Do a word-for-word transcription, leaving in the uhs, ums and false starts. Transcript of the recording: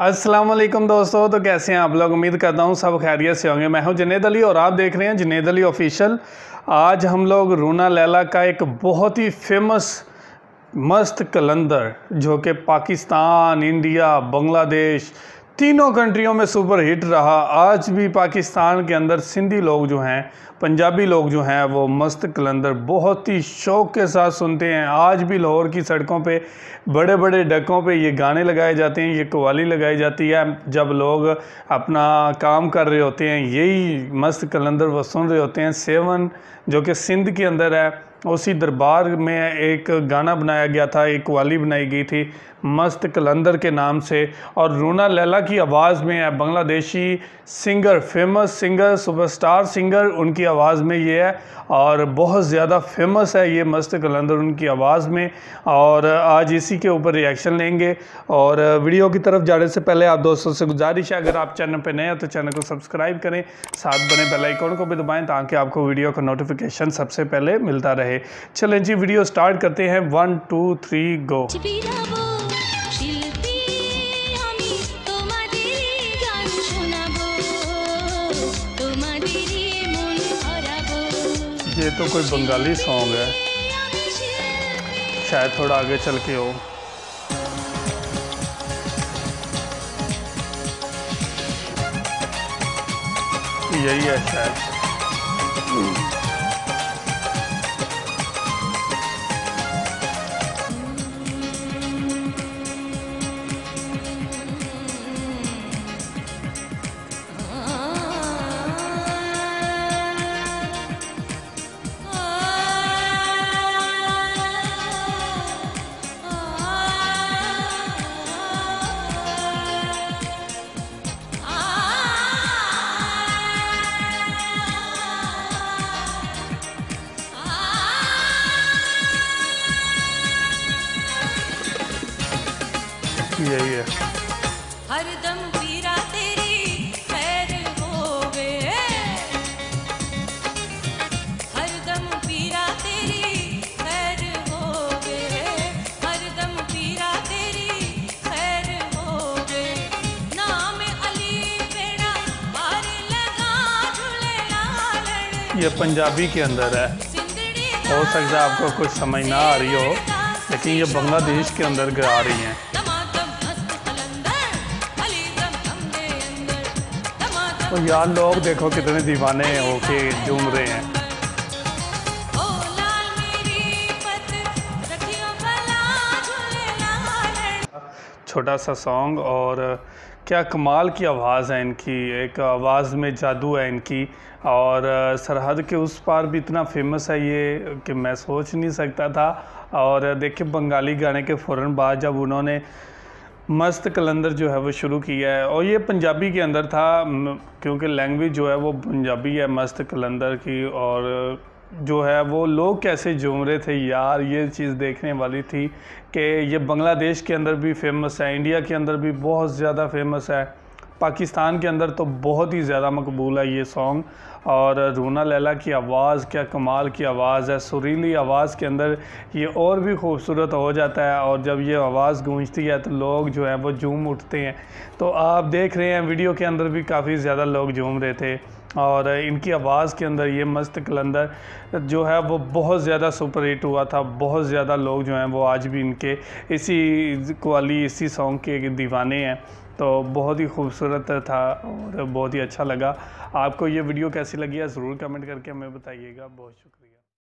अस्सलाम वालेकुम दोस्तों। तो कैसे हैं आप लोग? उम्मीद करता हूँ सब खैरियत से होंगे। मैं हूँ जुनैद अली और आप देख रहे हैं जुनैद अली ऑफिशियल। आज हम लोग रूना लैला का एक बहुत ही फेमस मस्त कलंदर जो कि पाकिस्तान, इंडिया, बांग्लादेश तीनों कंट्रियों में सुपर हिट रहा। आज भी पाकिस्तान के अंदर सिंधी लोग जो हैं, पंजाबी लोग जो हैं, वो मस्त कलंदर बहुत ही शौक़ के साथ सुनते हैं। आज भी लाहौर की सड़कों पे बड़े बड़े डकों पे ये गाने लगाए जाते हैं, ये कव्वाली लगाई जाती है। जब लोग अपना काम कर रहे होते हैं यही मस्त कलंदर वो सुन रहे होते हैं। सेवन जो कि सिंध के अंदर है, उसी दरबार में एक गाना बनाया गया था, एक कव्वाली बनाई गई थी मस्त कलंदर के नाम से, और रूना लैला की आवाज़ में है। Bangladeshi singer, famous singer, superstar singer, उनकी आवाज़ में ये है और बहुत ज़्यादा फेमस है ये मस्त कलंदर उनकी आवाज़ में। और आज इसी के ऊपर रिएक्शन लेंगे। और वीडियो की तरफ जाने से पहले आप दोस्तों से गुजारिश है, अगर आप चैनल पर नए हैं तो चैनल को सब्सक्राइब करें, साथ बने बेल आइकन को भी दबाएं ताकि आपको वीडियो का नोटिफिकेशन सबसे पहले मिलता रहे। चलें जी, वीडियो स्टार्ट करते हैं। One two three go. ये तो कोई बंगाली सॉन्ग है, शायद थोड़ा आगे चल के हो। यही है शायद। यही है। हरदम पीरा तेरी खैर होवे, हरदम पीरा तेरी खैर होवे, हरदम पीरा तेरी खैर होवे। नाम अली बेड़ा पार लगा झूले लालड़। ये पंजाबी के अंदर है, हो सकता है आपको कुछ समझ ना आ रही हो, लेकिन ये बांग्लादेश के अंदर गा रही हैं। तो यार लोग देखो कितने दीवाने होके झूम रहे हैं। छोटा सा सॉन्ग और क्या कमाल की आवाज़ है इनकी, एक आवाज़ में जादू है इनकी। और सरहद के उस पार भी इतना फेमस है ये कि मैं सोच नहीं सकता था। और देखिए बंगाली गाने के फ़ौरन बाद जब उन्होंने मस्त कलंदर जो है वो शुरू किया है, और ये पंजाबी के अंदर था क्योंकि लैंग्वेज जो है वो पंजाबी है मस्त कलंदर की। और जो है वो लोग कैसे झूम रहे थे यार, ये चीज़ देखने वाली थी कि ये बांग्लादेश के अंदर भी फेमस है, इंडिया के अंदर भी बहुत ज़्यादा फेमस है, पाकिस्तान के अंदर तो बहुत ही ज़्यादा मकबूल है ये सॉन्ग। और रूना लैला की आवाज़ क्या कमाल की आवाज़ है, सुरीली आवाज़ के अंदर ये और भी खूबसूरत हो जाता है। और जब ये आवाज़ गूंजती है तो लोग जो हैं वो झूम उठते हैं। तो आप देख रहे हैं वीडियो के अंदर भी काफ़ी ज़्यादा लोग झूम रहे थे। और इनकी आवाज़ के अंदर ये मस्त कलंदर जो है वो बहुत ज़्यादा सुपर हिट हुआ था। बहुत ज़्यादा लोग जो हैं वो आज भी इनके इसी कव्वाली, इसी सॉन्ग के दीवाने हैं। तो बहुत ही खूबसूरत था और बहुत ही अच्छा लगा। आपको ये वीडियो कैसी लगी है ज़रूर कमेंट करके हमें बताइएगा। बहुत शुक्रिया।